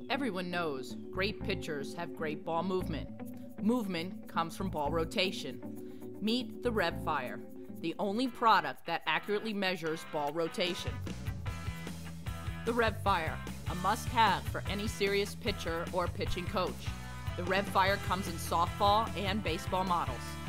Everyone knows great pitchers have great ball movement. Movement comes from ball rotation. Meet the Revfire, the only product that accurately measures ball rotation. The Revfire, a must-have for any serious pitcher or pitching coach. The Revfire comes in softball and baseball models.